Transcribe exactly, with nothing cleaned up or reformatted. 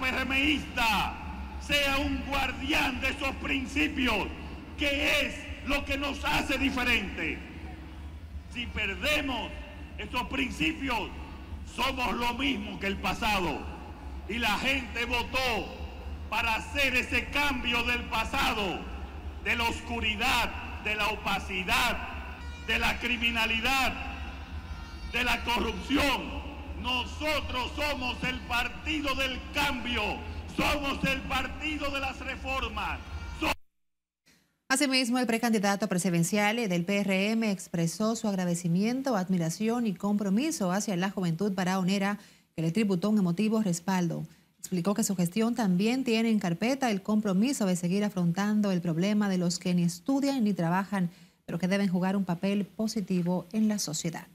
PRMista sea un guardián de esos principios, que es lo que nos hace diferente. Si perdemos esos principios, somos lo mismo que el pasado. Y la gente votó para hacer ese cambio del pasado, de la oscuridad, de la opacidad, de la criminalidad, de la corrupción. Nosotros somos el partido del cambio, somos el partido de las reformas. Asimismo, el precandidato presidencial del P R M expresó su agradecimiento, admiración y compromiso hacia la juventud barahonera que le tributó un emotivo respaldo. Explicó que su gestión también tiene en carpeta el compromiso de seguir afrontando el problema de los que ni estudian ni trabajan, pero que deben jugar un papel positivo en la sociedad.